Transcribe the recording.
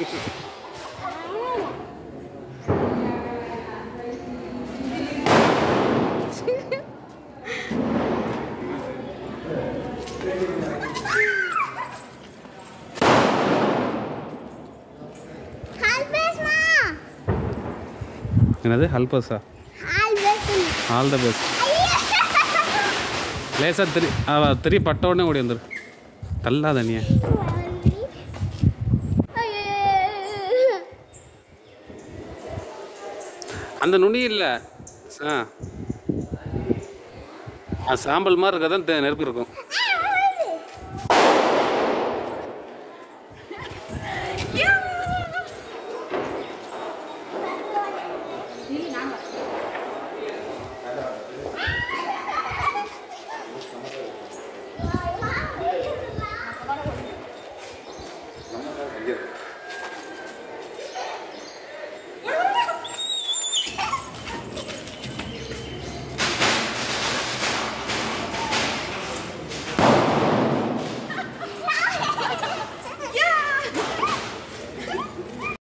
என்னது ஹல்பஸா? All the best. லேசாக திரி பட்ட உடனே ஓடி வந்துரு. தள்ளாத நீ. அந்த நுனி இல்லை, சாம்பல் மாதிரி இருக்கதான் நெருப்பு இருக்கும்.